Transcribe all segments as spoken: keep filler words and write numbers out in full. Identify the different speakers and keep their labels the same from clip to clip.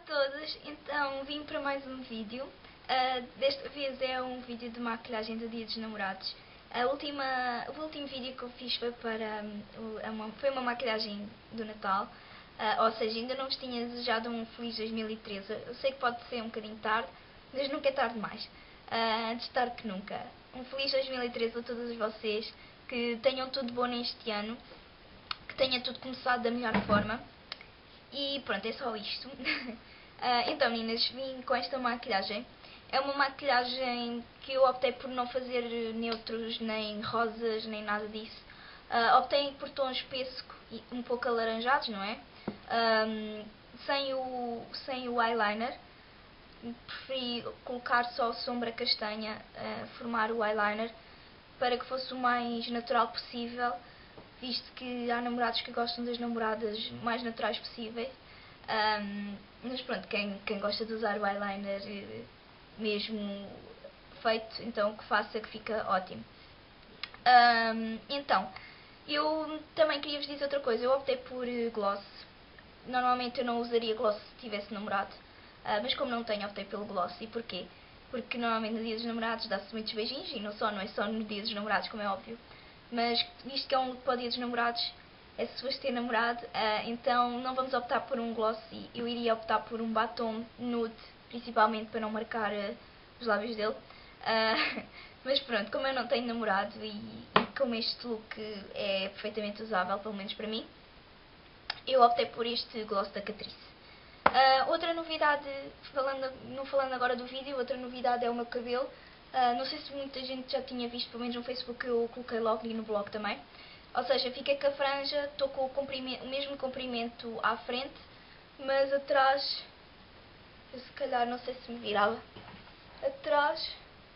Speaker 1: todos, então vim para mais um vídeo. Uh, desta vez é um vídeo de maquilhagem do Dia dos Namorados. A última, o último vídeo que eu fiz foi, para, um, foi uma maquilhagem do Natal, uh, ou seja, ainda não vos tinha desejado um Feliz dois mil e treze. Eu sei que pode ser um bocadinho tarde, mas nunca é tarde demais. Uh, antes tarde que nunca. Um Feliz dois mil e treze a todos vocês, que tenham tudo bom neste ano, que tenha tudo começado da melhor forma. E pronto, é só isto. uh, então meninas, vim com esta maquilhagem. É uma maquilhagem que eu optei por não fazer neutros, nem rosas, nem nada disso. Uh, optei por tons pêssego e um pouco alaranjados, não é? Um, sem, o, sem o eyeliner. Preferi colocar só sombra castanha, uh, formar o eyeliner, para que fosse o mais natural possível, visto que há namorados que gostam das namoradas mais naturais possíveis. Um, mas pronto, quem, quem gosta de usar o eyeliner mesmo feito, então que faça, que fica ótimo. Um, então, eu também queria vos dizer outra coisa. Eu optei por gloss. Normalmente eu não usaria gloss se tivesse namorado, uh, mas como não tenho, optei pelo gloss. E porquê? Porque normalmente no Dia dos Namorados dá-se muitos beijinhos, e não só, não é só no Dia dos Namorados, como é óbvio. Mas visto que é um look para o Dia dos Namorados, é se fores ter namorado, uh, então não vamos optar por um gloss. Eu iria optar por um batom nude, principalmente para não marcar uh, os lábios dele. Uh, mas pronto, como eu não tenho namorado e, e como este look é perfeitamente usável, pelo menos para mim, eu optei por este gloss da Catrice. Uh, outra novidade, falando, não falando agora do vídeo, outra novidade é o meu cabelo. Uh, não sei se muita gente já tinha visto, pelo menos no Facebook eu coloquei logo e no blog também. Ou seja, fiquei com a franja, estou com o, o mesmo comprimento à frente, mas atrás, eu se calhar não sei se me virava, atrás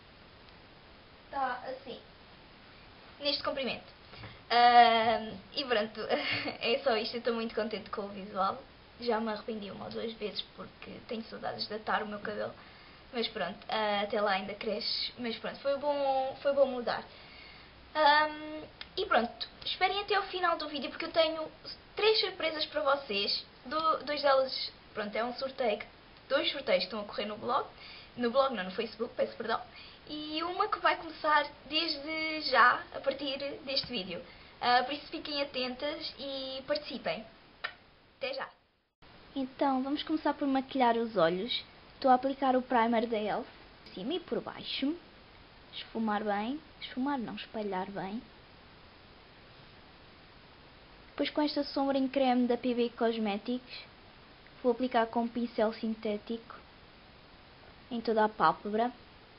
Speaker 1: está assim, neste comprimento. Uh, e pronto, é só isto. Eu estou muito contente com o visual. Já me arrependi uma ou duas vezes porque tenho saudades de atar o meu cabelo, mas pronto, uh, até lá ainda cresce. Mas pronto, foi bom, foi bom mudar. Um, e pronto, esperem até ao final do vídeo porque eu tenho três surpresas para vocês. Do, dois delas, pronto, é um sorteio, dois sorteios que estão a correr no blog, no blog não, no Facebook, peço perdão, e uma que vai começar desde já, a partir deste vídeo. Uh, por isso fiquem atentas e participem. Até já! Então, vamos começar por maquilhar os olhos. Estou a aplicar o primer da Elf, por cima e por baixo. Esfumar bem, esfumar não, espalhar bem. Depois com esta sombra em creme da P B Cosmetics, vou aplicar com um pincel sintético em toda a pálpebra.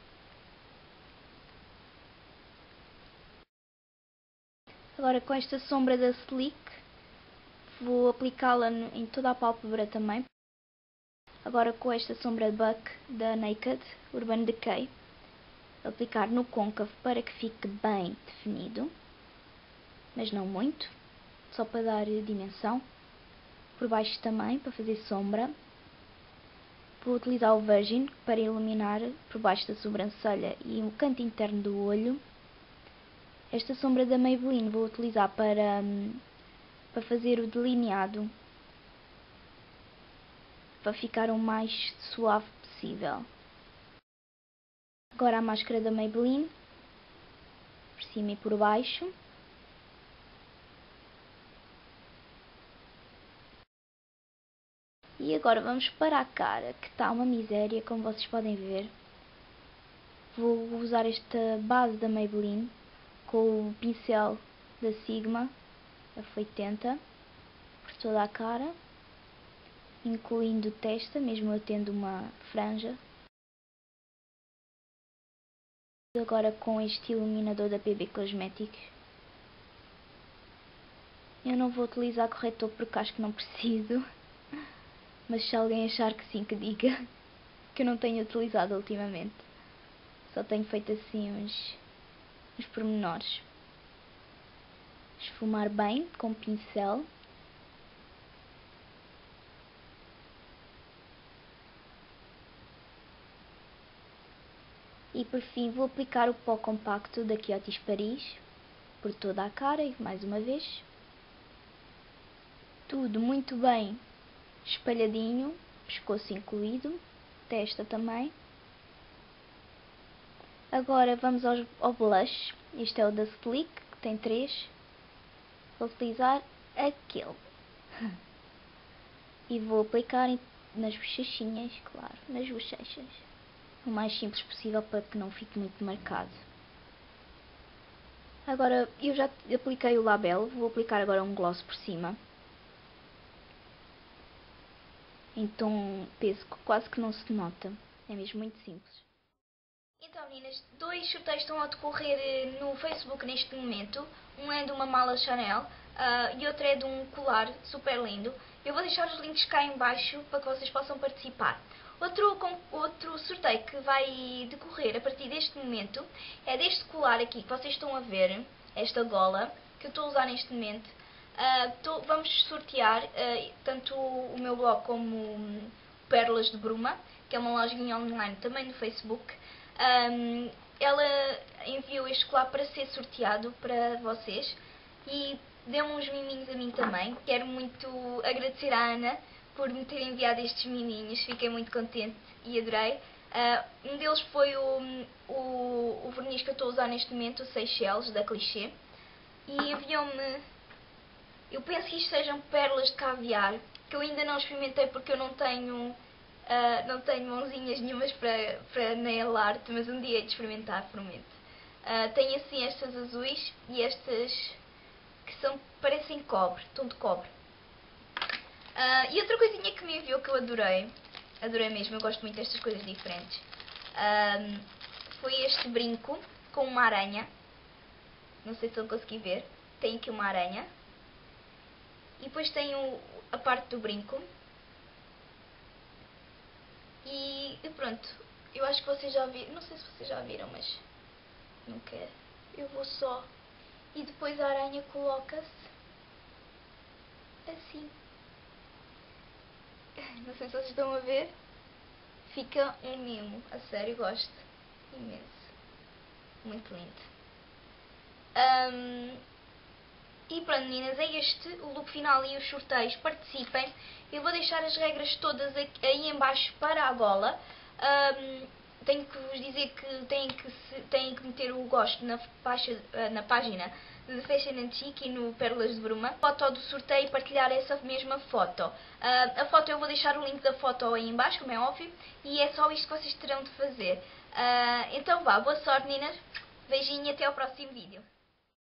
Speaker 1: Agora com esta sombra da Sleek, vou aplicá-la em toda a pálpebra também. Agora com esta sombra Buck da Naked Urban Decay, aplicar no côncavo para que fique bem definido, mas não muito, só para dar dimensão. Por baixo também, para fazer sombra. Vou utilizar o Virgin para iluminar por baixo da sobrancelha e o canto interno do olho. Esta sombra da Maybelline vou utilizar para, para fazer o delineado, para ficar o mais suave possível. Agora a máscara da Maybelline, por cima e por baixo. E agora vamos para a cara, que está uma miséria, como vocês podem ver. Vou usar esta base da Maybelline com o pincel da Sigma F oitenta por toda a cara, incluindo testa, mesmo eu tendo uma franja. Agora com este iluminador da P B Cosmetics. Eu não vou utilizar corretor porque acho que não preciso, mas se alguém achar que sim, que diga, que eu não tenho utilizado ultimamente. Só tenho feito assim uns, uns pormenores. Esfumar bem com pincel. E por fim vou aplicar o pó compacto da Kiehl's Paris por toda a cara e mais uma vez. Tudo muito bem espalhadinho
Speaker 2: pescoço incluído, testa também. Agora vamos aos, ao blush. Este é o da Sleek, que tem três. Vou utilizar aquele. E vou aplicar nas bochechinhas, claro, nas bochechas. O mais simples possível para que não fique muito marcado. Agora, eu já apliquei o label, vou aplicar agora um gloss por cima. Então, penso que quase que não se nota. É mesmo muito simples.
Speaker 1: Então, meninas, dois sorteios estão a decorrer no Facebook neste momento. Um é de uma mala Chanel uh, e outro é de um colar super lindo. Eu vou deixar os links cá em baixo para que vocês possam participar. Outro, com, outro sorteio que vai decorrer a partir deste momento é deste colar aqui que vocês estão a ver, esta gola, que eu estou a usar neste momento. Uh, tô, vamos sortear uh, tanto o meu blog como um, Pérolas de Bruma, que é uma lojinha online também no Facebook. Um, ela enviou este colar para ser sorteado para vocês e deu-me uns miminhos a mim também. Quero muito agradecer à Ana por me ter enviado estes miminhos, fiquei muito contente e adorei. Uh, um deles foi o, o, o verniz que eu estou a usar neste momento, o Seychelles, da Clichê, e enviou-me, eu penso que isto sejam pérolas de caviar, que eu ainda não experimentei porque eu não tenho Uh, não tenho mãozinhas nenhumas para, para nail art, mas um dia hei de experimentar, prometo. Uh, tenho assim estas azuis e estas que são, parecem cobre, tom de cobre. Uh, e outra coisinha que me enviou que eu adorei, adorei mesmo, eu gosto muito destas coisas diferentes, uh, foi este brinco com uma aranha. Não sei se eu consegui ver, tem aqui uma aranha. E depois tem o, a parte do brinco. E, e pronto, eu acho que vocês já viram, não sei se vocês já viram, mas não quero. Eu vou só. E depois a aranha coloca-se assim. Não sei se vocês estão a ver. Fica um mimo, a sério, gosto imenso. Muito lindo. Um, e pronto, meninas, é este o look final e os sorteios. Participem. Eu vou deixar as regras todas aqui, aí em baixo para a gola. Um, tenho que vos dizer que têm que, se, têm que meter o gosto na, faixa, na página de Fashion and Chic e no Pérolas de Bruma. Foto do sorteio e partilhar essa mesma foto. Uh, a foto eu vou deixar o link da foto aí em baixo, como é óbvio. E é só isto que vocês terão de fazer. Uh, então vá, boa sorte, meninas. Beijinho e até ao próximo vídeo.